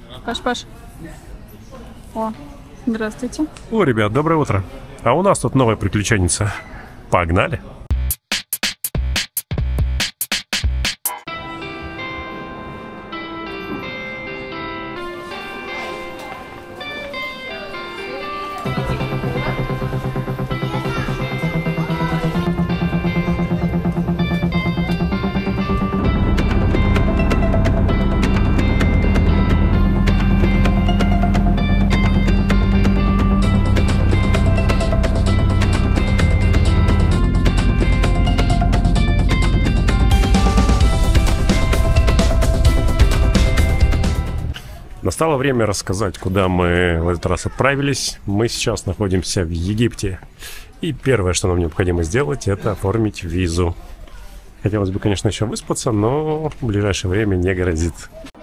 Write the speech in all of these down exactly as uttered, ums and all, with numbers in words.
Паш, Паш. О, здравствуйте. О, ребят, доброе утро. А у нас тут новая приключенница. Погнали. Настало время рассказать, куда мы в этот раз отправились. Мы сейчас находимся в Египте. И первое, что нам необходимо сделать, это оформить визу. Хотелось бы, конечно, еще выспаться, но в ближайшее время не грозит.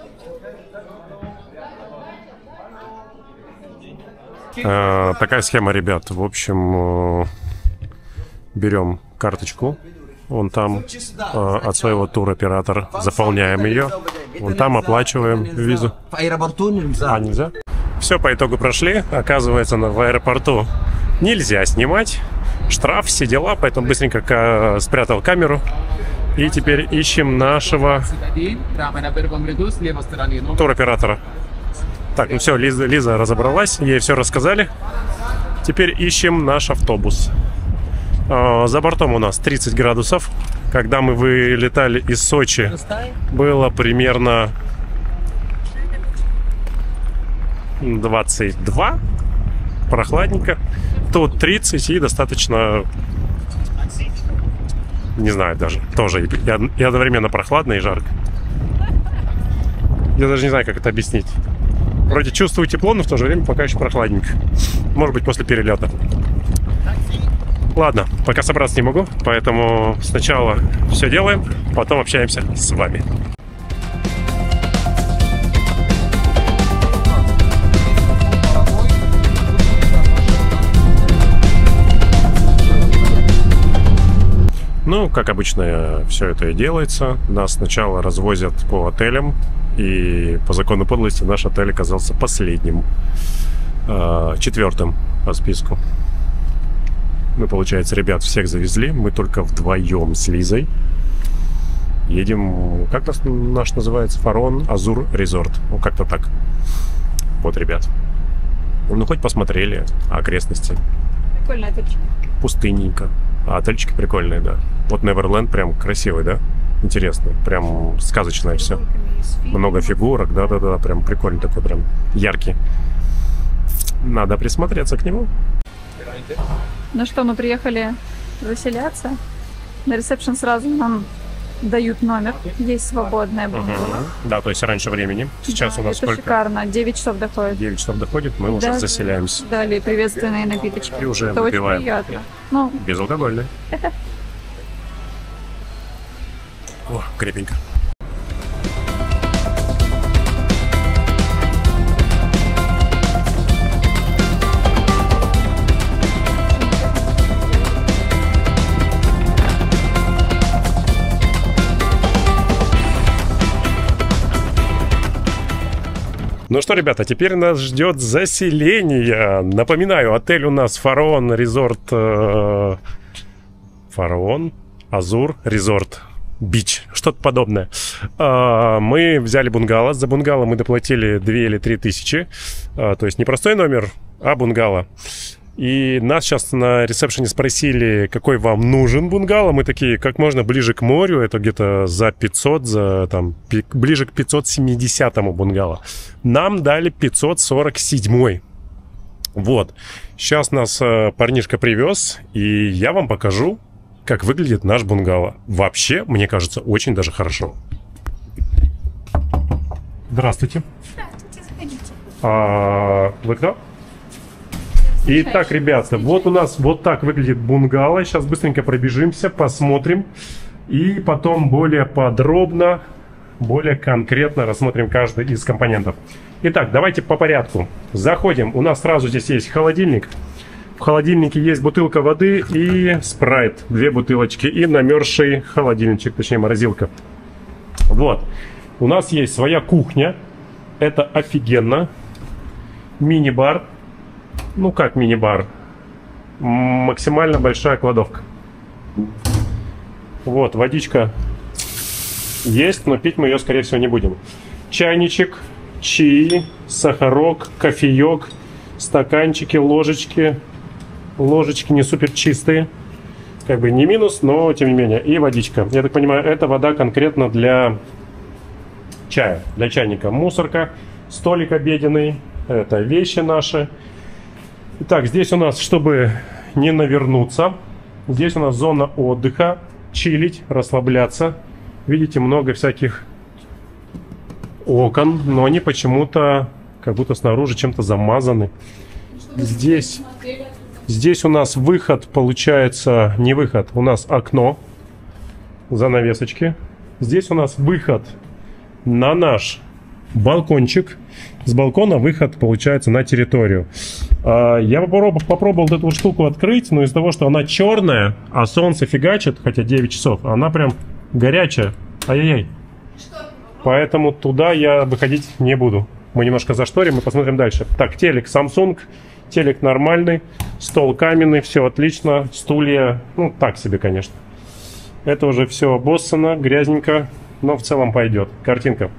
А, такая схема, ребят. В общем, берем карточку. Вон там э, от своего туроператора заполняем ее. Вон там оплачиваем визу. А, нельзя? Все, по итогу прошли. Оказывается, в аэропорту нельзя снимать. Штраф, все дела, поэтому быстренько ка спрятал камеру. И теперь ищем нашего туроператора. Так, ну все, Лиза, Лиза разобралась, ей все рассказали. Теперь ищем наш автобус. За бортом у нас тридцать градусов. Когда мы вылетали из Сочи, было примерно двадцать два. Прохладненько. Тут тридцать и достаточно, не знаю даже, тоже и одновременно прохладно и жарко. Я даже не знаю, как это объяснить. Вроде чувствую тепло, но в то же время пока еще прохладненько. Может быть, после перелета. Ладно, пока собраться не могу, поэтому сначала все делаем, потом общаемся с вами. Ну, как обычно, все это и делается. Нас сначала развозят по отелям, и по закону подлости наш отель оказался последним, четвертым по списку. Мы, получается, ребят всех завезли. Мы только вдвоем с Лизой едем. Как нас, наш называется? Фараон Азур Резорт. Ну, как-то так. Вот, ребят. Ну, хоть посмотрели окрестности. Прикольный отельчик. Пустынненько. А отельчики прикольные, да. Вот Неверленд прям красивый, да? Интересно. Прям сказочное все. Много фигурок, да-да-да. Прям прикольный такой, прям яркий. Надо присмотреться к нему. Ну что, мы приехали заселяться. На ресепшн сразу нам дают номер. Есть свободная бунгало. Угу. Да, то есть раньше времени. Сейчас да, у нас это сколько? Шикарно. девять часов доходит. девять часов доходит, мы уже да, заселяемся. Дали приветственные напиточки. И уже это выпиваем. очень приятно. Ну, безалкогольный. О, крепенько. Ну что, ребята, теперь нас ждет заселение. Напоминаю, отель у нас Фараон Резорт. Э, Фараон Азур Резорт Бич. Что-то подобное. Э, мы взяли бунгало. За бунгало мы доплатили две или три тысячи. Э, то есть не простой номер, а бунгало. И нас сейчас на ресепшене спросили, какой вам нужен бунгало. Мы такие, как можно ближе к морю. Это где-то за пятьсот, за, там, ближе к пятьсот семидесятому бунгало. Нам дали пятьсот сорок седьмой. Вот. Сейчас нас э, парнишка привез, и я вам покажу, как выглядит наш бунгало. Вообще, мне кажется, очень даже хорошо. Здравствуйте. Здравствуйте, заходите. А, вы кто? Итак, ребята, вот у нас вот так выглядит бунгало. Сейчас быстренько пробежимся, посмотрим. И потом более подробно, более конкретно рассмотрим каждый из компонентов. Итак, давайте по порядку. Заходим. У нас сразу здесь есть холодильник. В холодильнике есть бутылка воды и спрайт. Две бутылочки и намерзший холодильничек, точнее морозилка. Вот. У нас есть своя кухня. это офигенно. Мини-бар. Ну как мини-бар? Максимально большая кладовка. Вот, водичка есть, но пить мы ее, скорее всего, не будем. Чайничек, чаи, сахарок, кофеек, стаканчики, ложечки. Ложечки не супер чистые. Как бы не минус, но тем не менее. И водичка. Я так понимаю, это вода конкретно для чая, для чайника. Мусорка, столик обеденный. Это вещи наши. Итак, здесь у нас, чтобы не навернуться, здесь у нас зона отдыха. Чилить, расслабляться. Видите, много всяких окон, но они почему-то как будто снаружи чем-то замазаны. Здесь, здесь у нас выход, получается, не выход, у нас окно, занавесочки. Здесь у нас выход на наш балкончик. С балкона выход, получается, на территорию. Я попробовал, попробовал эту вот штуку открыть, но из-за того, что она черная, а солнце фигачит, хотя девять часов, она прям горячая. Ай-яй-яй. Поэтому туда я выходить не буду. Мы немножко зашторим и посмотрим дальше. Так, телек Samsung. Телек нормальный. Стол каменный, все отлично. Стулья, ну, так себе, конечно. Это уже все обоссано, грязненько, но в целом пойдет. Картинка.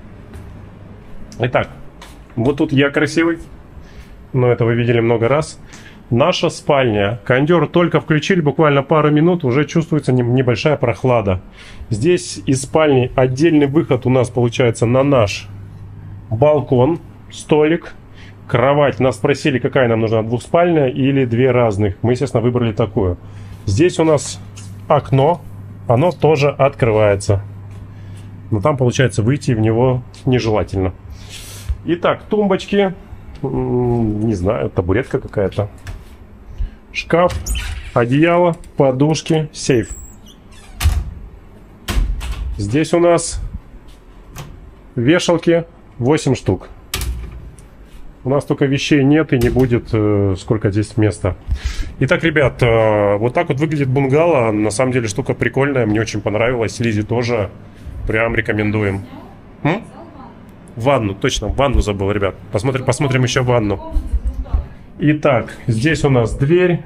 Итак, вот тут я красивый. Но это вы видели много раз. Наша спальня. Кондер только включили, буквально пару минут, уже чувствуется небольшая прохлада. Здесь из спальни отдельный выход у нас получается на наш балкон, столик, кровать. Нас спросили, какая нам нужна, двухспальная или две разных. Мы, естественно, выбрали такую. Здесь у нас окно, оно тоже открывается. Но там, получается, выйти в него нежелательно. Итак, тумбочки. Не знаю, табуретка какая-то. Шкаф, одеяло, подушки, сейф. Здесь у нас вешалки восемь штук. У нас только вещей нет и не будет, сколько здесь места. Итак, ребят, вот так вот выглядит бунгало. На самом деле штука прикольная, мне очень понравилась. Лизе тоже прям рекомендуем. М? Ванну, точно, ванну забыл, ребят. Посмотрим, посмотрим еще ванну. Итак, здесь у нас дверь,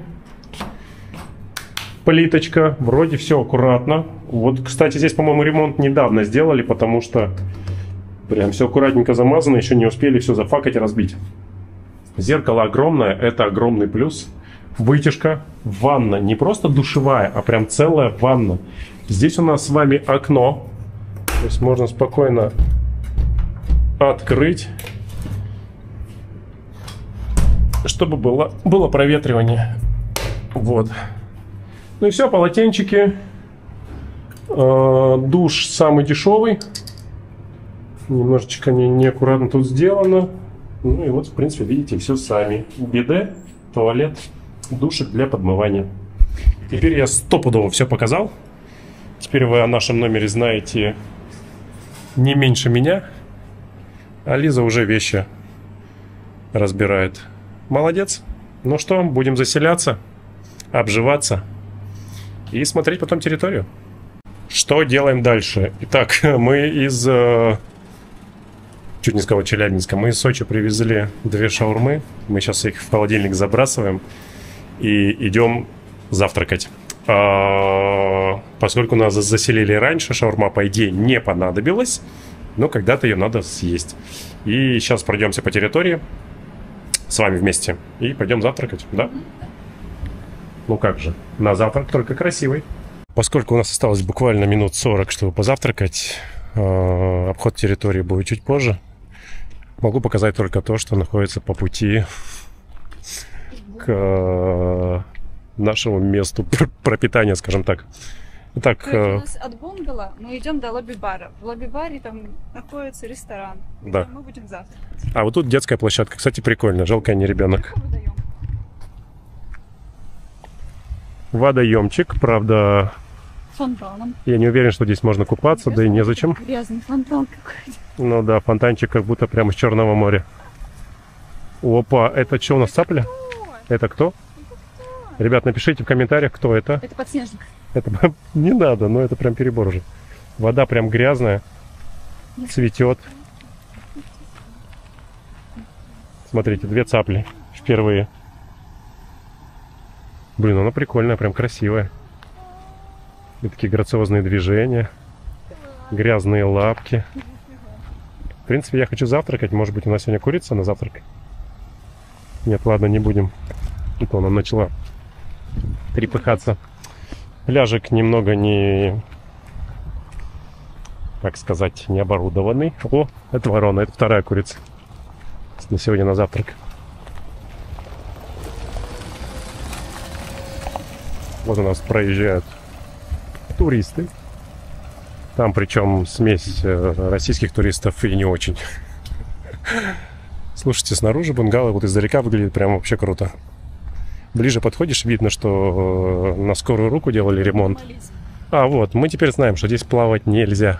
плиточка, вроде все аккуратно. Вот, кстати, здесь, по-моему, ремонт недавно сделали, потому что прям все аккуратненько замазано, еще не успели все зафакать и разбить. Зеркало огромное, это огромный плюс. Вытяжка, ванна, не просто душевая, а прям целая ванна. Здесь у нас с вами окно, то есть можно спокойно открыть, чтобы было, было проветривание. Вот. Ну и все, полотенчики. Э, душ самый дешевый. Немножечко не, неаккуратно тут сделано. Ну и вот, в принципе, видите, все сами. Биде, туалет, душик для подмывания. Теперь я стопудово все показал. Теперь вы о нашем номере знаете не меньше меня. А Лиза уже вещи разбирает. Молодец. Ну что, будем заселяться, обживаться и смотреть потом территорию. Что делаем дальше? Итак, мы из... Чуть не сказал Челябинска. Мы из Сочи привезли две шаурмы. Мы сейчас их в холодильник забрасываем и идем завтракать. А, поскольку нас заселили раньше, шаурма, по идее, не понадобилась. Но когда-то ее надо съесть. И сейчас пройдемся по территории с вами вместе. И пойдем завтракать, да? Ну как же, на завтрак только красивый. Поскольку у нас осталось буквально минут сорок, чтобы позавтракать, э, обход территории будет чуть позже. Могу показать только то, что находится по пути к э, нашему месту пропитания, скажем так. Итак, у нас от бунгало мы идем до лобби-бара. В лобби-баре там находится ресторан, где да. мы будем завтракать. А вот тут детская площадка. Кстати, прикольно. Жалко, я не ребенок. Водоемчик, правда... Фонтаном. Я не уверен, что здесь можно купаться, да и незачем. Грязный фонтан какой-то. Ну да, фонтанчик как будто прямо из Черного моря. Опа, это что у нас, цапля? Кто? Это кто? Это кто? Ребят, напишите в комментариях, кто это. Это подснежник. Это не надо, но это прям перебор уже. Вода прям грязная, цветет. Смотрите, две цапли впервые. Блин, она прикольная, прям красивая. И такие грациозные движения. Грязные лапки. В принципе, я хочу завтракать. Может быть, у нас сегодня курица на завтрак? Нет, ладно, не будем. И то она начала трепыхаться. Пляжик немного не... так сказать, не оборудованный. О, это ворона, это вторая курица. На сегодня на завтрак. Вот у нас проезжают туристы. Там причем смесь российских туристов и не очень. Слушайте, снаружи бунгало вот издалека выглядит прям вообще круто. Ближе подходишь, видно, что на скорую руку делали ремонт. А, вот, мы теперь знаем, что здесь плавать нельзя.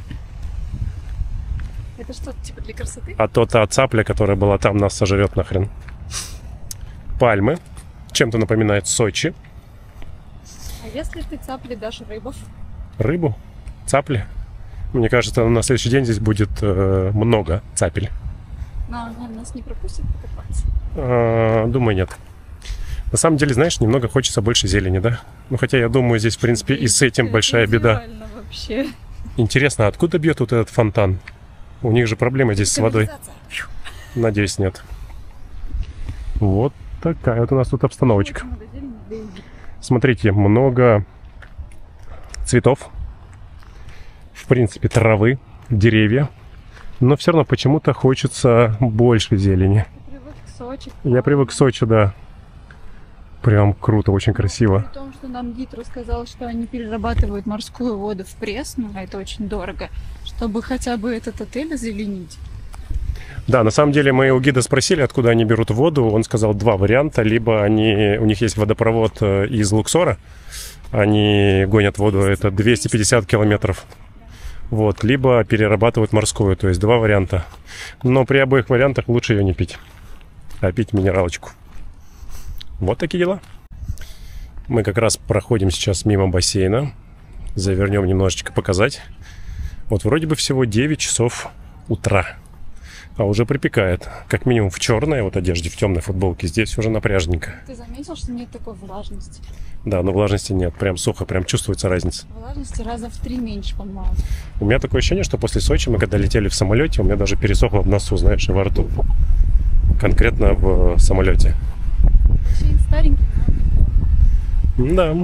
Это что, типа для красоты? А то та цапля, которая была там, нас сожрет нахрен. Пальмы. Чем-то напоминает Сочи. А если ты цапли дашь рыбу? Рыбу? Цапли? Мне кажется, на следующий день здесь будет э, много цапель. Но она нас не пропустит покупаться? А, думаю, нет. На самом деле, знаешь, немного хочется больше зелени, да? Ну, хотя я думаю, здесь, в принципе, и с этим большая беда. Вообще. Интересно, откуда бьет вот этот фонтан? У них же проблема здесь с водой. Надеюсь, нет. Вот такая вот у нас тут обстановочка. Смотрите, много цветов. В принципе, травы, деревья. Но все равно почему-то хочется больше зелени. Я привык к Сочи. Я привык к Сочи, да. Прям круто, очень красиво. При том, что нам гид рассказал, что они перерабатывают морскую воду в пресную, а это очень дорого, чтобы хотя бы этот отель озеленить. Да, на самом деле мы у гида спросили, откуда они берут воду. Он сказал два варианта. Либо они, у них есть водопровод из Луксора. Они гонят воду, это двести пятьдесят километров. Вот, либо перерабатывают морскую, то есть два варианта. Но при обоих вариантах лучше ее не пить, а пить минералочку. Вот такие дела. Мы как раз проходим сейчас мимо бассейна. Завернем немножечко показать. Вот вроде бы всего девять часов утра. А уже припекает. Как минимум в черной вот одежде, в темной футболке. Здесь уже напряжненько. Ты заметил, что нет такой влажности? Да, но влажности нет. Прям сухо, прям чувствуется разница. Влажности раза в три меньше, по-моему. У меня такое ощущение, что после Сочи мы когда летели в самолете, у меня даже пересохло в носу, знаешь, и во рту. Конкретно в самолете. Очень старенький, но... Да.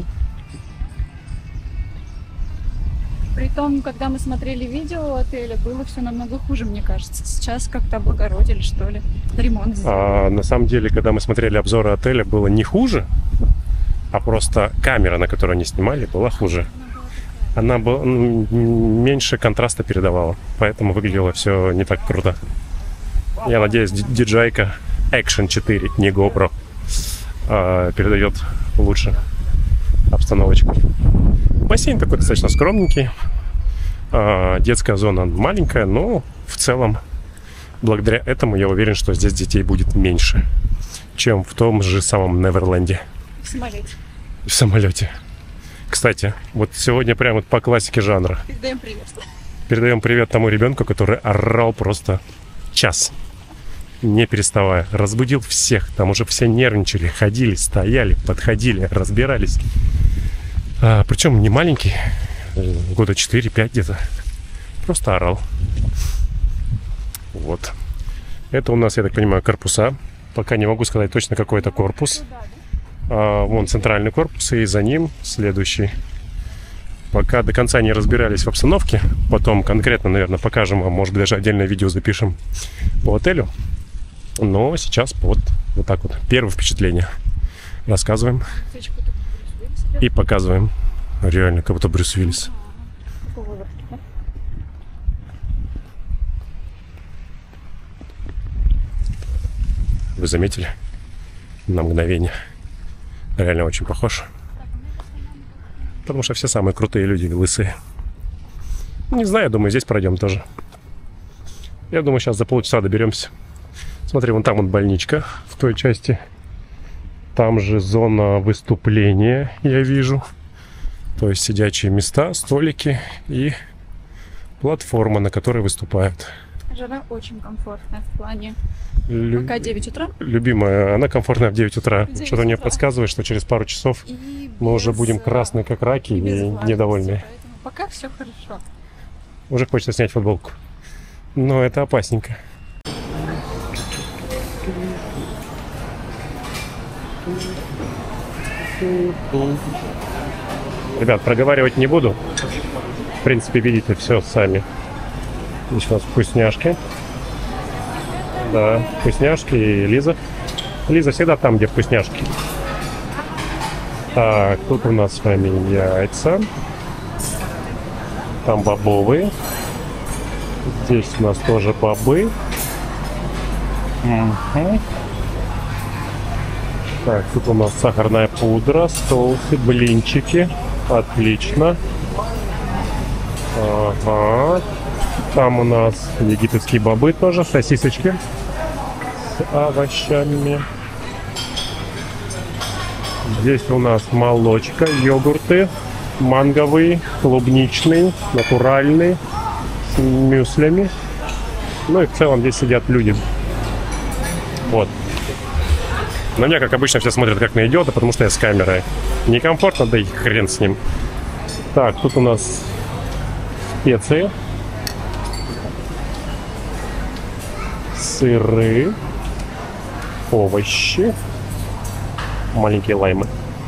Притом, когда мы смотрели видео отеля, было все намного хуже, мне кажется. Сейчас как-то облагородили, что ли. Ремонт сделали. А на самом деле, когда мы смотрели обзоры отеля, было не хуже, а просто камера, на которой они снимали, была хуже. Она была, ну, меньше контраста передавала, поэтому выглядело все не так круто. Я надеюсь, ди джей ай Action четыре, не GoPro, а, передает лучше обстановочку. Бассейн такой достаточно скромненький. А, детская зона маленькая, но в целом, благодаря этому, я уверен, что здесь детей будет меньше, чем в том же самом Неверленде. В самолете. В самолете. Кстати, вот сегодня прямо вот по классике жанра. Передаем привет. Передаем привет тому ребенку, который орал просто час, не переставая. Разбудил всех. Там уже все нервничали, ходили, стояли, подходили, разбирались. А, причем не маленький, года четыре-пять где-то. Просто орал. Вот. Это у нас, я так понимаю, корпуса. Пока не могу сказать точно, какой это корпус. А, вон центральный корпус, и за ним следующий. Пока до конца не разбирались в обстановке. Потом конкретно, наверное, покажем вам. Может быть, даже отдельное видео запишем по отелю. Но сейчас вот, вот так вот. Первое впечатление. Рассказываем. И показываем. Реально, как будто Брюс Уиллис. Вы заметили? На мгновение. Реально очень похож. Потому что все самые крутые люди лысые. Не знаю, думаю, здесь пройдем тоже. Я думаю, сейчас за полчаса доберемся. Смотри, вон там вот больничка в той части. Там же зона выступления, я вижу. То есть сидячие места, столики и платформа, на которой выступают. Жара очень комфортная в плане. Лю... Пока девять утра. Любимая, она комфортная в девять утра. девять Что-то мне утра. подсказывает, что через пару часов И мы уже без, будем красные, как раки, и и без влажности, недовольны. поэтому пока все хорошо. Уже хочется снять футболку. Но это опасненько. Ребят, проговаривать не буду. В принципе, видите все сами. Здесь у нас вкусняшки. Да, вкусняшки и Лиза. Лиза всегда там, где вкусняшки. Так, тут у нас с вами яйца. Там бобовые. Здесь у нас тоже бобы. Угу. Так, тут у нас сахарная пудра, соусы, блинчики. Отлично. Ага. Там у нас египетские бобы тоже, сосисочки с овощами. Здесь у нас молочка, йогурты, манговый, клубничный, натуральный, с мюслями. Ну и в целом здесь сидят люди. Вот. На меня, как обычно, все смотрят как на идиота, потому что я с камерой. Некомфортно, да и хрен с ним. Так, тут у нас специи. Сыры. Овощи. Маленькие лаймы.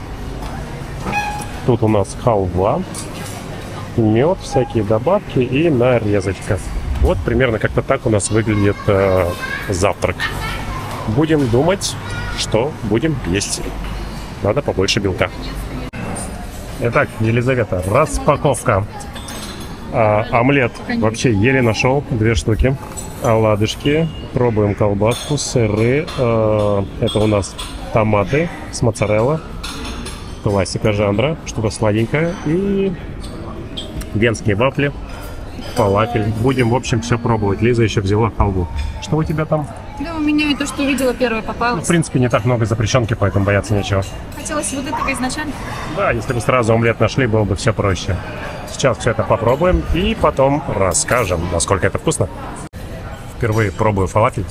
Тут у нас халва. Мед, всякие добавки и нарезочка. Вот примерно как-то так у нас выглядит э, завтрак. Будем думать, что будем есть. Надо побольше белка. Итак, Елизавета, распаковка. А, омлет вообще еле нашел, две штуки. Оладушки, пробуем колбаску, сыры. А, это у нас томаты с моцарелла. Классика жанра, что-то сладенькое. И венские вафли, фалафель. Будем, в общем, все пробовать. Лиза еще взяла халву. Что у тебя там? Да, у меня и то, что увидела, первое Ну, попалось. в принципе, не так много запрещенки, поэтому бояться нечего. Хотелось вот этого изначально. Да, если бы сразу омлет нашли, было бы все проще. Сейчас все это попробуем и потом расскажем, насколько это вкусно. Впервые пробую фалафель.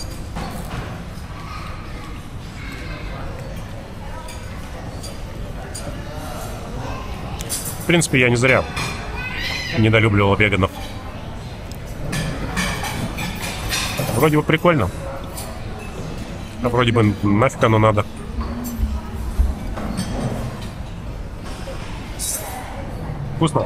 В принципе, я не зря недолюбливал веганов. Вроде бы прикольно. А вроде бы нафиг оно надо. Вкусно.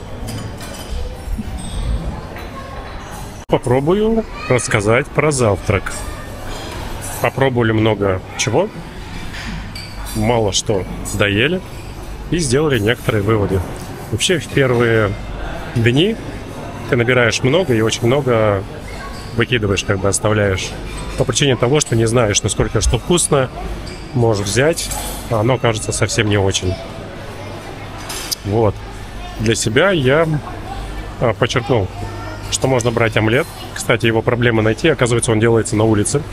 Попробую рассказать про завтрак. Попробовали много чего. Мало что доели. И сделали некоторые выводы. Вообще в первые дни ты набираешь много и очень много выкидываешь, как бы оставляешь. По причине того, что не знаешь, насколько что вкусно, можешь взять, а оно кажется совсем не очень. Вот. Для себя я а, подчеркнул, что можно брать омлет. Кстати, его проблема найти. Оказывается, он делается на улице.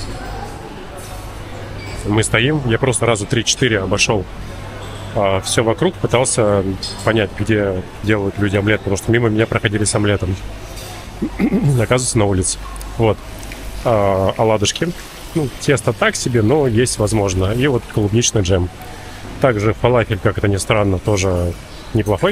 Мы стоим. Я просто раза три-четыре обошел а, все вокруг. Пытался понять, где делают люди омлет. Потому что мимо меня проходили с омлетом. Оказывается, на улице. Вот. А, оладушки. Ну, тесто так себе, но есть возможно. И вот клубничный джем. Также фалафель, как это ни странно, тоже неплохой.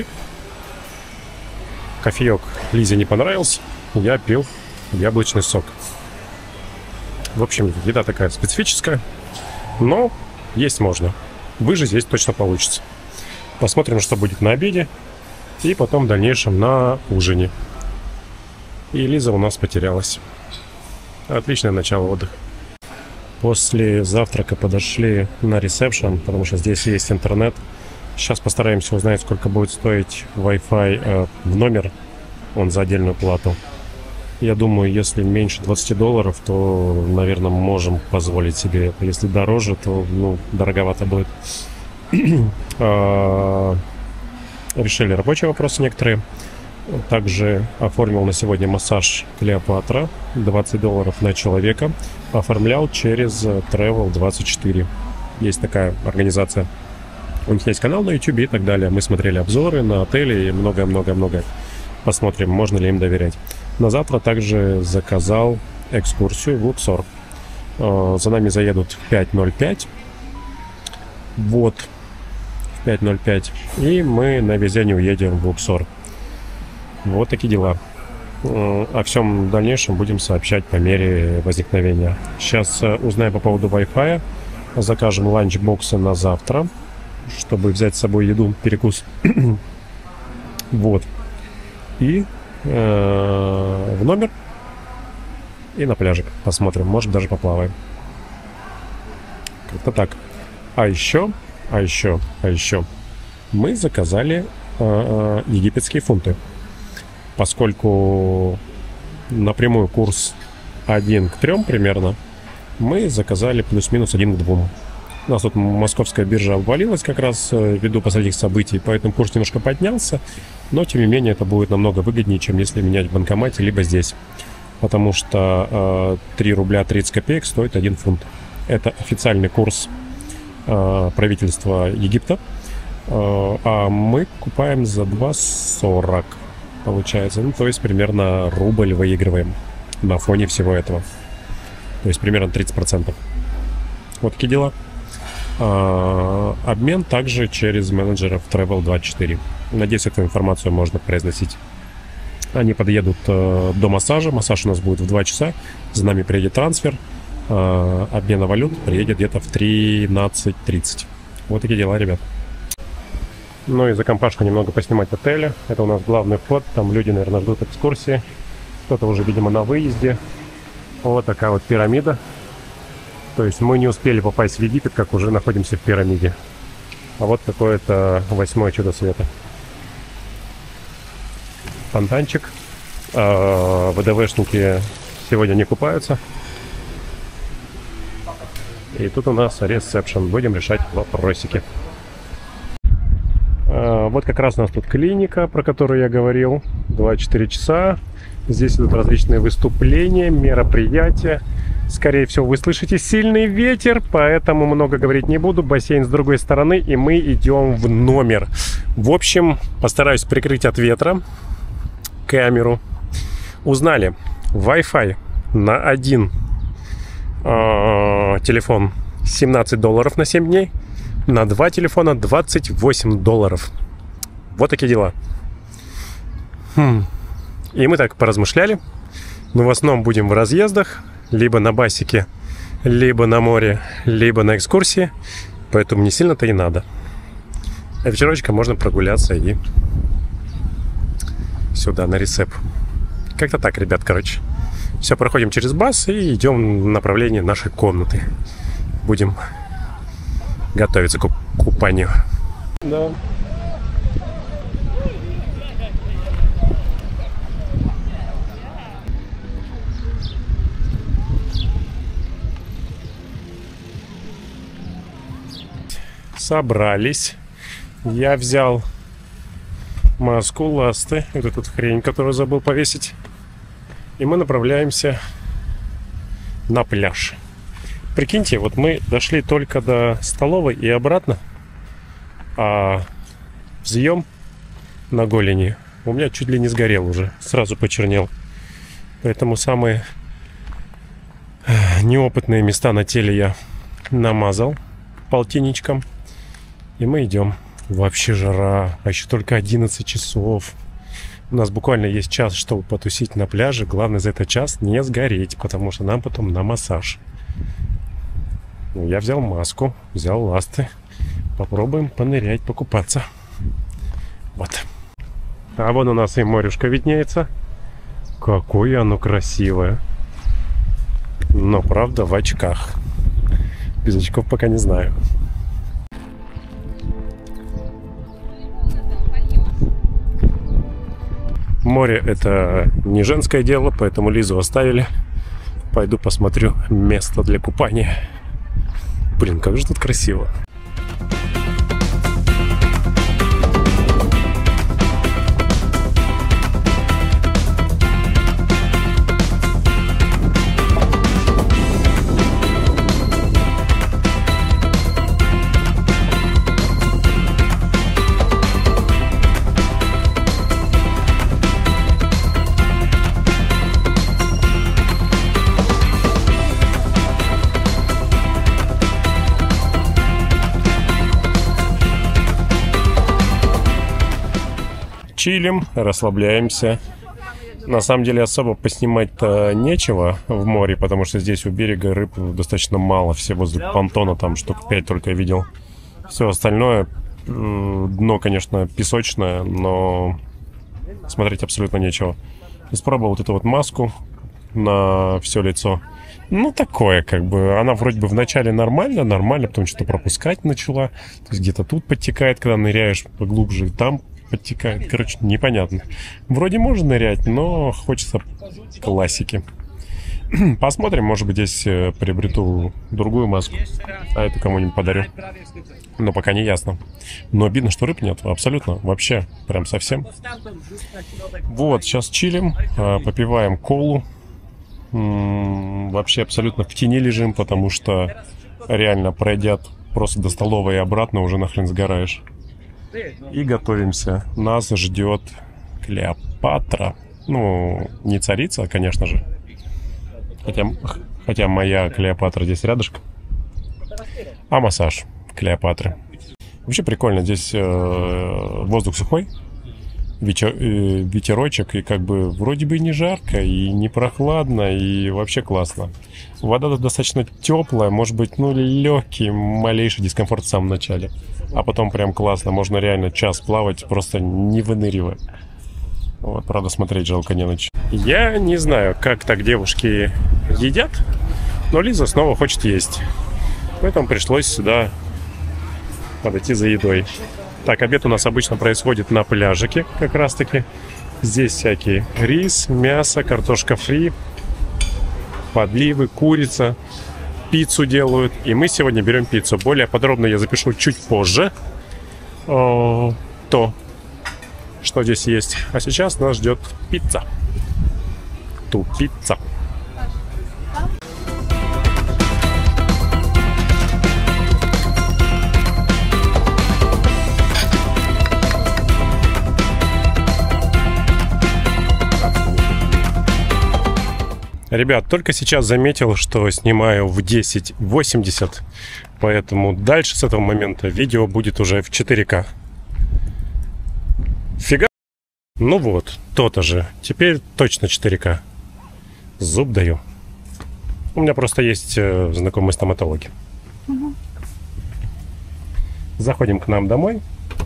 Кофеек Лизе не понравился. Я пил яблочный сок. В общем, еда такая специфическая. Но есть можно. Выжить здесь точно получится. Посмотрим, что будет на обеде. И потом в дальнейшем на ужине. И Лиза у нас потерялась. Отличное начало отдыха. После завтрака подошли на ресепшн, потому что здесь есть интернет. Сейчас постараемся узнать, сколько будет стоить Wi-Fi э, в номер. Он за отдельную плату. Я думаю, если меньше двадцати долларов, то, наверное, можем позволить себе это. Если дороже, то, ну, дороговато будет. Решили рабочие вопросы некоторые. Также оформил на сегодня массаж Клеопатра. двадцать долларов на человека. Оформлял через Travel двадцать четыре. Есть такая организация. У них есть канал на YouTube и так далее. Мы смотрели обзоры на отели и многое-многое-многое. Посмотрим, можно ли им доверять. На завтра также заказал экскурсию в Луксор. За нами заедут в пять ноль пять. Вот. В пять ноль пять. И мы на везение уедем в Луксор. Вот такие дела. О всем дальнейшем будем сообщать по мере возникновения. Сейчас узнаем по поводу Wi-Fi. Закажем ланчбоксы на завтра, чтобы взять с собой еду, перекус. Вот. И э, в номер. И на пляжик посмотрим. Может, даже поплаваем. Как-то так. А еще, а еще, а еще. Мы заказали э, египетские фунты. Поскольку напрямую курс один к трем примерно, мы заказали плюс-минус один к двум. У нас тут московская биржа обвалилась как раз ввиду последних событий, поэтому курс немножко поднялся. Но, тем не менее, это будет намного выгоднее, чем если менять в банкомате, либо здесь. Потому что э, три рубля тридцать копеек стоит один фунт. Это официальный курс э, правительства Египта. Э, а мы покупаем за два сорок, получается. Ну, то есть примерно рубль выигрываем на фоне всего этого. То есть примерно тридцать процентов. Вот такие дела. А, обмен также через менеджеров Travel двадцать четыре. Надеюсь, эту информацию можно произносить. Они подъедут э, до массажа. Массаж у нас будет в два часа. За нами приедет трансфер. Э, обмена валют приедет где-то в тринадцать тридцать. Вот такие дела, ребят. Ну и за компашку немного поснимать отеля. Это у нас главный вход. Там люди, наверное, ждут экскурсии. Кто-то уже, видимо, на выезде. Вот такая вот пирамида. То есть мы не успели попасть в Египет, как уже находимся в пирамиде. А вот какое-то восьмое чудо света. Фонтанчик. А, ВДВшники сегодня не купаются. И тут у нас ресепшн. Будем решать вопросики. А, вот как раз у нас тут клиника, про которую я говорил. двадцать четыре часа. Здесь идут различные выступления, мероприятия. Скорее всего, вы слышите сильный ветер, поэтому много говорить не буду. Бассейн с другой стороны, и мы идем в номер. В общем, постараюсь прикрыть от ветра камеру. Узнали, Wi-Fi на один э, телефон семнадцать долларов на семь дней, на два телефона двадцать восемь долларов. Вот такие дела. Хм. И мы так поразмышляли. Мы в основном будем в разъездах, либо на басике, либо на море, либо на экскурсии. Поэтому не сильно-то и надо. А вечерочком можно прогуляться и сюда, на ресеп. Как-то так, ребят, короче. Все, проходим через бас и идем в направлении нашей комнаты. Будем готовиться к купанию. Да. Собрались. Я взял маску, ласты, вот эту хрень, которую забыл повесить. И мы направляемся на пляж. Прикиньте, вот мы дошли только до столовой и обратно, а взъем на голени у меня чуть ли не сгорел уже, сразу почернел. Поэтому самые неопытные места на теле я намазал полтинничком. И мы идем. Вообще жара. А еще только одиннадцать часов. У нас буквально есть час, чтобы потусить на пляже. Главное за этот час не сгореть, потому что нам потом на массаж. Я взял маску, взял ласты. Попробуем понырять, покупаться. Вот. А вон у нас и морюшка виднеется. Какое оно красивое. Но, правда, в очках. Без очков пока не знаю. Море — это не женское дело, поэтому Лизу оставили. Пойду посмотрю место для купания. Блин, как же тут красиво. чилим, расслабляемся. На самом деле особо поснимать-то нечего в море, потому что здесь у берега рыб достаточно мало. Все возле понтона там штук пять только видел. Все остальное, дно, конечно, песочное, но смотреть абсолютно нечего. Испробовал вот эту вот маску на все лицо. Ну, такое, как бы, она вроде бы вначале нормально, нормально, потом что-то пропускать начала. То есть где-то тут подтекает, когда ныряешь поглубже, там подтекает. Короче, непонятно. Вроде можно нырять, но хочется классики. Посмотрим, может быть, здесь приобрету другую маску, а эту кому-нибудь подарю. Но пока не ясно. Но обидно, что рыб нет, абсолютно, вообще, прям совсем. Вот, сейчас чилим, попиваем колу. Вообще абсолютно в тени лежим, потому что реально пройдя просто до столовой и обратно уже нахрен сгораешь. И готовимся. Нас ждет Клеопатра. Ну, не царица, конечно же. Хотя, хотя моя Клеопатра здесь рядышком. А массаж Клеопатры. Вообще прикольно. Здесь э, воздух сухой. Вечер, э, ветерочек. И как бы вроде бы не жарко, и не прохладно, и вообще классно. Вода достаточно теплая. Может быть, ну, легкий, малейший дискомфорт в самом начале. А потом прям классно. Можно реально час плавать, просто не выныривая. Вот, правда, смотреть жалко не на что. Я не знаю, как так девушки едят, но Лиза снова хочет есть. Поэтому пришлось сюда подойти за едой. Так, обед у нас обычно происходит на пляжике, как раз таки. Здесь всякие рис, мясо, картошка фри, подливы, курица. Пиццу делают. И мы сегодня берем пиццу. Более подробно я запишу чуть позже. О, то, что здесь есть. А сейчас нас ждет пицца. Ту пицца. Ребят, только сейчас заметил, что снимаю в десять восемьдесят, поэтому дальше с этого момента видео будет уже в четыре ка. Фига. Ну вот, то-то же. Теперь точно четыре ка. Зуб даю. У меня просто есть э, знакомые стоматологи. Угу. Заходим к нам домой.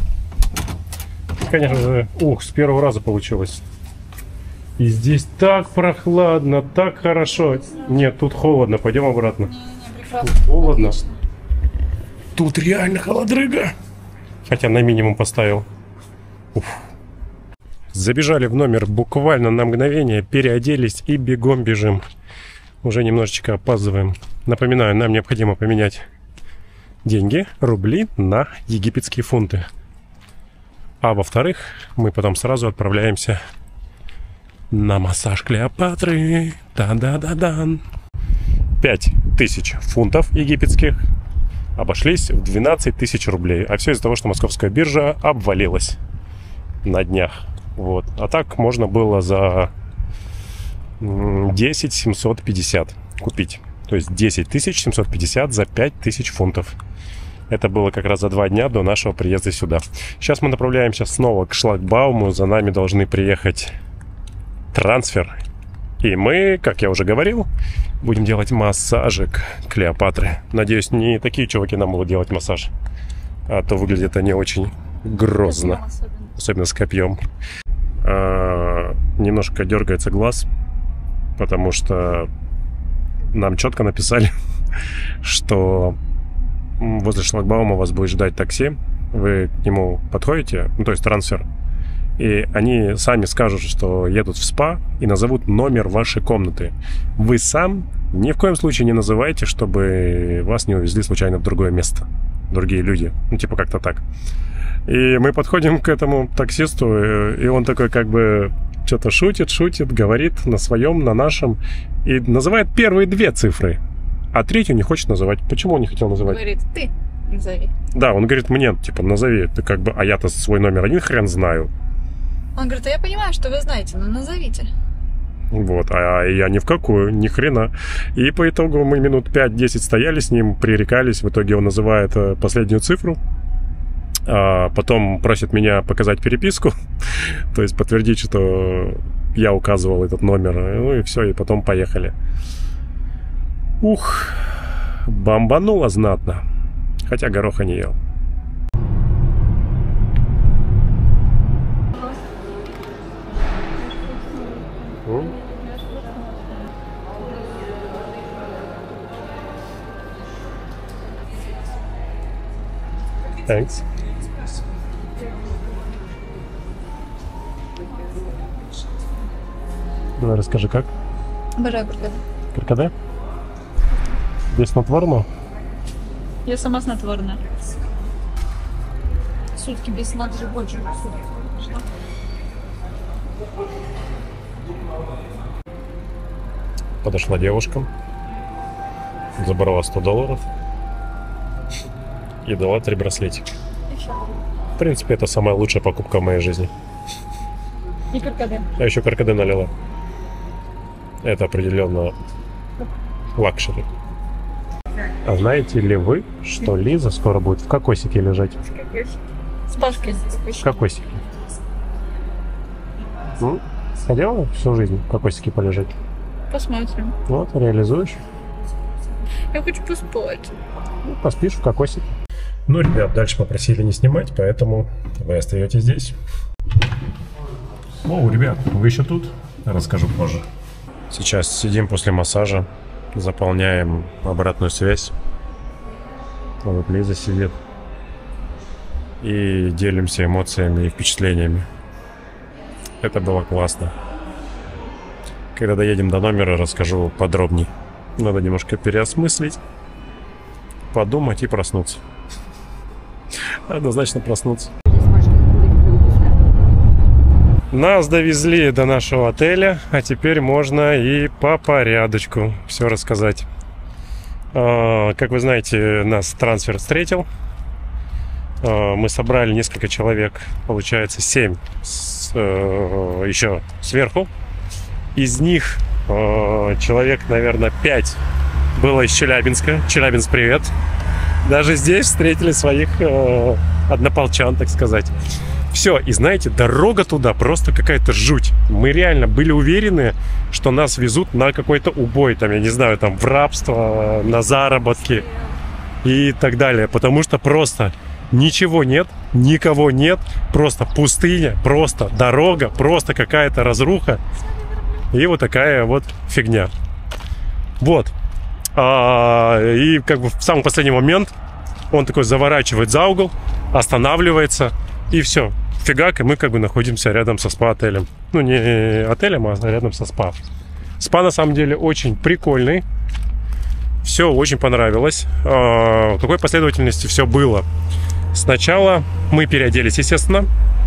Конечно же, ух, с первого раза получилось. И здесь так прохладно, так хорошо. Нет, тут холодно. Пойдем обратно. Не, не, тут холодно. Отлично. Тут реально холодрыга. Хотя на минимум поставил. Уф. Забежали в номер буквально на мгновение, переоделись и бегом бежим. Уже немножечко опаздываем. Напоминаю, нам необходимо поменять деньги, рубли, на египетские фунты. А во-вторых, мы потом сразу отправляемся на массаж Клеопатры. Да-да-да-дан. Пять тысяч фунтов египетских обошлись в двенадцать тысяч рублей. А все из-за того, что московская биржа обвалилась на днях. Вот. А так можно было за десять тысяч семьсот пятьдесят купить. То есть десять тысяч семьсот пятьдесят за пять тысяч фунтов. Это было как раз за два дня до нашего приезда сюда. Сейчас мы направляемся снова к шлагбауму. За нами должны приехать трансфер. И мы, как я уже говорил, будем делать массажик Клеопатры. Надеюсь, не такие чуваки нам будут делать массаж. А то выглядит они очень грозно. Особенно. Особенно с копьем. А, немножко дергается глаз, потому что нам четко написали, что возле шлагбаума вас будет ждать такси. Вы к нему подходите, ну то есть трансфер. И они сами скажут, что едут в спа, и назовут номер вашей комнаты. Вы сам ни в коем случае не называйте, чтобы вас не увезли случайно в другое место. Другие люди. Ну, типа как-то так. И мы подходим к этому таксисту, и он такой как бы что-то шутит, шутит, говорит на своем, на нашем. И называет первые две цифры, а третью не хочет называть. Почему он не хотел называть? Говорит, ты назови. Да, он говорит мне, типа, назови. Ты как бы, а я-то свой номер один хрен знаю. Он говорит, а я понимаю, что вы знаете, но назовите. Вот, а я ни в какую, ни хрена. И по итогу мы минут пять-десять стояли с ним, пререкались. В итоге он называет последнюю цифру. А потом просит меня показать переписку, то есть подтвердить, что я указывал этот номер. Ну и все, и потом поехали. Ух, бомбануло знатно. Хотя гороха не ел. Thanks. Давай расскажи, как? Обожаю каркаде. Каркаде? Без снотворного? Я сама снотворная. Сутки без сна даже больше. Подошла девушка, забрала сто долларов и дала три браслетика. В принципе, это самая лучшая покупка в моей жизни. И каркаде. А еще каркаде налила. Это определенно лакшери. А знаете ли вы, что Лиза скоро будет в кокосике лежать? С Пашкой. В кокосике. Ну, хотела всю жизнь в кокосике полежать? Посмотрим. Вот, реализуешь. Я хочу поспать. Ну, поспишь в кокосике. Ну, ребят, дальше попросили не снимать, поэтому вы остаетесь здесь. О, ребят, вы еще тут? Расскажу позже. Сейчас сидим после массажа, заполняем обратную связь. Вот Лиза сидит. И делимся эмоциями и впечатлениями. Это было классно. Когда доедем до номера, расскажу подробней. Надо немножко переосмыслить, подумать и проснуться. Однозначно проснуться. Нас довезли до нашего отеля, а теперь можно и по порядочку все рассказать. Как вы знаете, нас трансфер встретил. Мы собрали несколько человек, получается семь с, еще сверху. Из них человек, наверное, пять было из Челябинска. Челябинск, привет! Даже здесь встретили своих однополчан, так сказать. Все, и знаете, дорога туда просто какая-то жуть. Мы реально были уверены, что нас везут на какой-то убой, там, я не знаю, там, в рабство, на заработки и так далее. Потому что просто ничего нет, никого нет, просто пустыня, просто дорога, просто какая-то разруха. И вот такая вот фигня. Вот. А, и как бы в самый последний момент он такой заворачивает за угол, останавливается, и все. Фигак, и мы как бы находимся рядом со спа-отелем. Ну, не отелем, а рядом со спа. Спа на самом деле очень прикольный. Все очень понравилось. А, в какой последовательности все было? Сначала мы переоделись, естественно.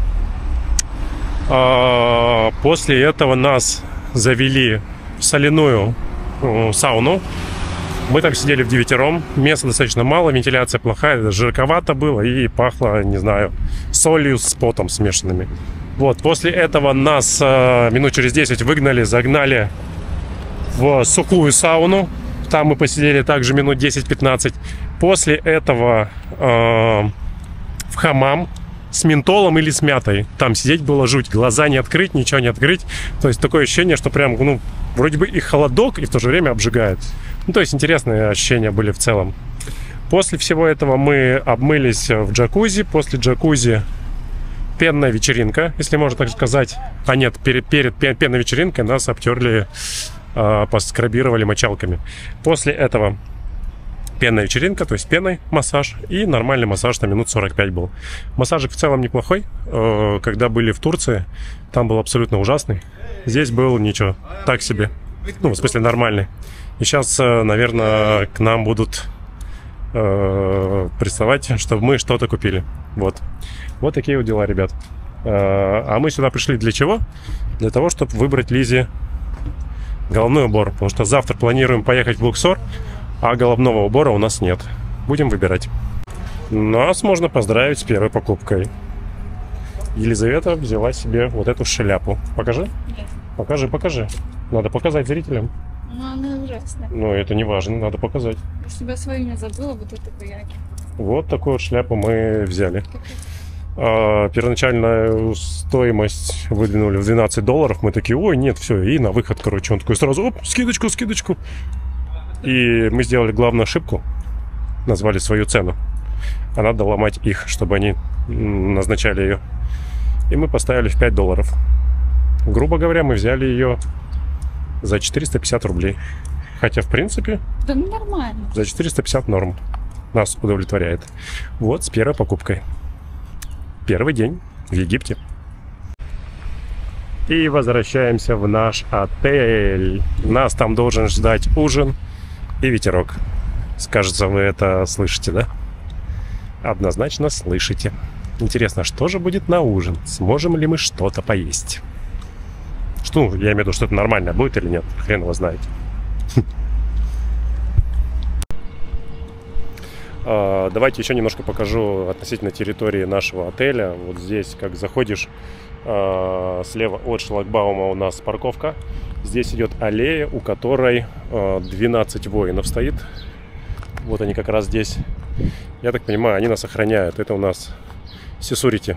А, после этого нас завели в соляную э, сауну. Мы там сидели вдевятером. Места достаточно мало, вентиляция плохая, жарковато было и пахло, не знаю, солью с потом смешанными. Вот, после этого нас э, минут через десять выгнали, загнали в сухую сауну. Там мы посидели также минут десять-пятнадцать. После этого э, в хамам с ментолом или с мятой. Там сидеть было жуть. Глаза не открыть, ничего не открыть. То есть такое ощущение, что прям, ну, вроде бы и холодок, и в то же время обжигает. Ну, то есть интересные ощущения были в целом. После всего этого мы обмылись в джакузи. После джакузи пенная вечеринка, если можно так сказать. А нет, перед, перед пенной вечеринкой нас обтерли, э, поскрабировали мочалками. После этого пенная вечеринка, то есть пеной массаж, и нормальный массаж на минут сорок пять был. Массажик в целом неплохой. Э, когда были в Турции, там был абсолютно ужасный. Здесь был ничего, так себе. Ну, в смысле нормальный. И сейчас, наверное, к нам будут э, приставать, чтобы мы что-то купили. Вот. Вот такие вот дела, ребят. Э, а мы сюда пришли для чего? Для того, чтобы выбрать Лизе головной убор. Потому что завтра планируем поехать в Луксор, а головного убора у нас нет. Будем выбирать. Нас можно поздравить с первой покупкой. Елизавета взяла себе вот эту шляпу. Покажи? Нет. Покажи, покажи. Надо показать зрителям. Ну, она ужасная. Но это не важно, надо показать. Я себя свою не забыла, вот это пояки. Вот такую вот шляпу мы взяли. А, первоначальную стоимость выдвинули в двенадцать долларов. Мы такие, ой, нет, все, и на выход, короче. Он такой сразу, оп, скидочку, скидочку. И мы сделали главную ошибку. Назвали свою цену. А надо ломать их, чтобы они назначали ее. И мы поставили в пять долларов. Грубо говоря, мы взяли ее за четыреста пятьдесят рублей. Хотя, в принципе, да нормально. За четыреста пятьдесят норм. Нас удовлетворяет. Вот с первой покупкой. Первый день в Египте. И возвращаемся в наш отель. Нас там должен ждать ужин и ветерок. Кажется, вы это слышите, да? Однозначно слышите. Интересно, что же будет на ужин? Сможем ли мы что-то поесть? Что, я имею в виду, что это нормально будет или нет? Хрен его знает. Давайте еще немножко покажу относительно территории нашего отеля. Вот здесь, как заходишь, слева от шлагбаума у нас парковка. Здесь идет аллея, у которой двенадцать воинов стоит. Вот они как раз здесь. Я так понимаю, они нас охраняют. Это у нас security.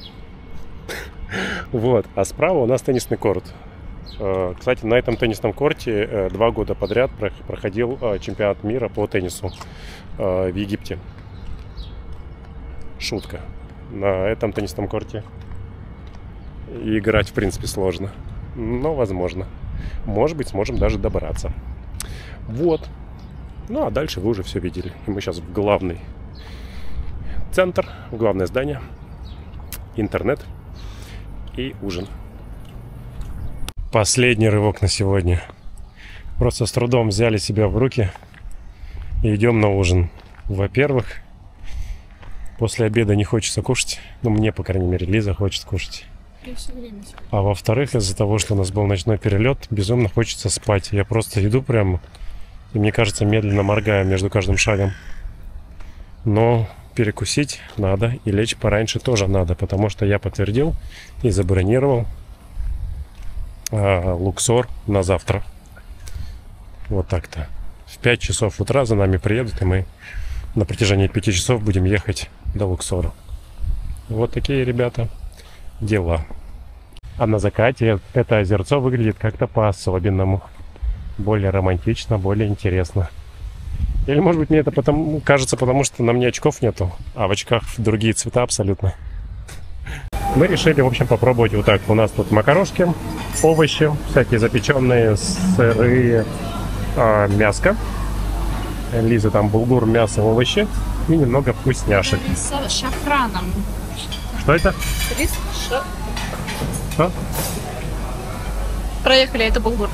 Вот. А справа у нас теннисный корт. Кстати, на этом теннисном корте два года подряд проходил чемпионат мира по теннису в Египте. Шутка. На этом теннисном корте играть, в принципе, сложно. Но возможно. Может быть, сможем даже добраться. Вот. Ну, а дальше вы уже все видели. И мы сейчас в главный центр, в главное здание. Интернет и ужин. Последний рывок на сегодня. Просто с трудом взяли себя в руки и идем на ужин. Во-первых, после обеда не хочется кушать. Ну, мне, по крайней мере, Лиза хочет кушать. А во-вторых, из-за того, что у нас был ночной перелет, безумно хочется спать. Я просто иду прямо, и мне кажется, медленно моргаю между каждым шагом. Но перекусить надо, и лечь пораньше тоже надо, потому что я подтвердил и забронировал Луксор на завтра. Вот так-то. В пять часов утра за нами приедут, и мы на протяжении пяти часов будем ехать до Луксора. Вот такие, ребята, дела. А на закате это озерцо выглядит как-то по-особенному. Более романтично, более интересно. Или, может быть, мне это потому, кажется, потому что на мне очков нету, а в очках другие цвета абсолютно. Мы решили, в общем, попробовать вот так. У нас тут макарошки, овощи, всякие запеченные, сырые, э, мяско. Лиза там булгур, мясо, овощи и немного вкусняшек. С шафраном. Что это? Рис ша... Что? Проехали, это булгур.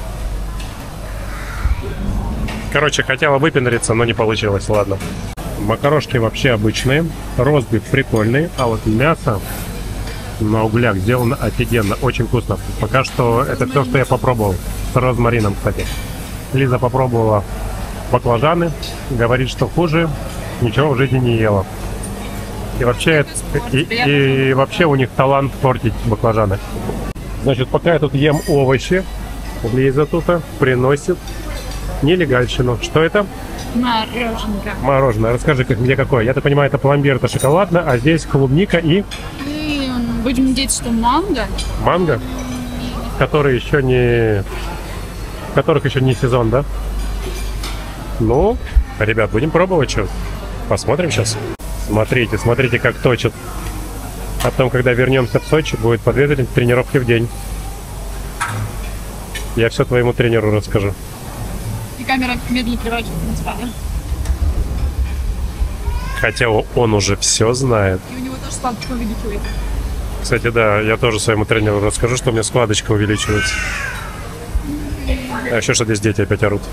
Короче, хотела выпендриться, но не получилось, ладно. Макарошки вообще обычные, ростбиф прикольный, а вот мясо на углях сделано офигенно, очень вкусно. Пока что это все, что я попробовал. С розмарином, кстати. Лиза попробовала баклажаны, говорит, что хуже ничего в жизни не ела. И вообще, и, и вообще у них талант портить баклажаны. Значит, пока я тут ем овощи, Лиза тут приносит нелегальщину. Что это? Мороженка. Мороженое. Расскажи, как, где какое. Я так понимаю, это пломбир, это шоколадно, а здесь клубника и... И будем надеяться, что манго. Манго? Которые еще не... В которых еще не сезон, да? Ну, ребят, будем пробовать что. Посмотрим сейчас. Смотрите, смотрите, как точит. А потом, когда вернемся в Сочи, будет по две тренировки в день. Я все твоему тренеру расскажу. И камера медленно переворачивается на спаде. Хотя он уже все знает. И у него тоже складочка увеличивается. Кстати, да, я тоже своему тренеру расскажу, что у меня складочка увеличивается. А еще что здесь дети опять орут.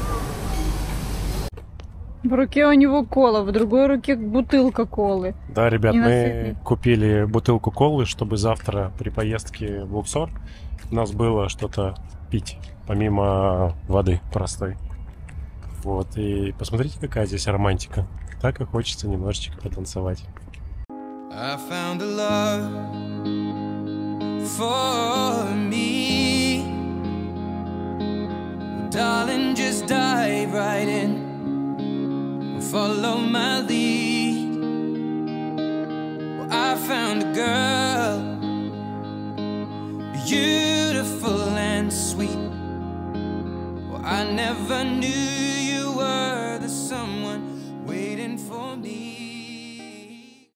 В руке у него кола, в другой руке бутылка колы. Да, ребят, мы купили бутылку колы, чтобы завтра при поездке в Луксор у нас было что-то пить, помимо воды простой. Вот, и посмотрите, какая здесь романтика. Так и хочется немножечко потанцевать. I found a love for me. Darling, just dive right in. Follow my lead. beautiful and sweet. Well, I never knew